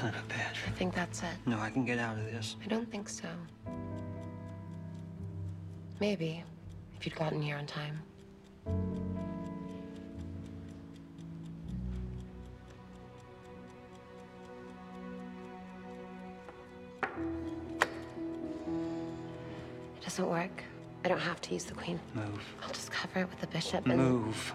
Son of a bitch. I think that's it. No, I can get out of this. I don't think so. Maybe, if you'd gotten here on time. It doesn't work. I don't have to use the queen. Move. I'll just cover it with the bishop and... Move.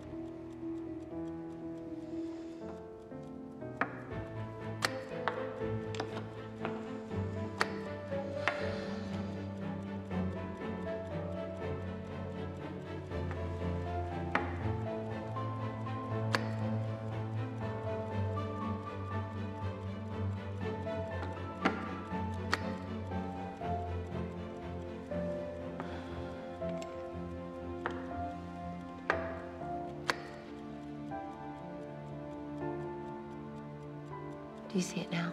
Do you see it now?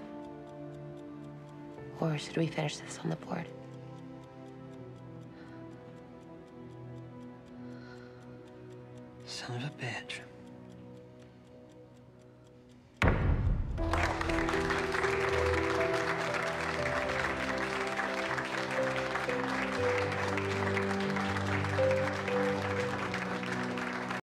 Or should we finish this on the board? Son of a bitch.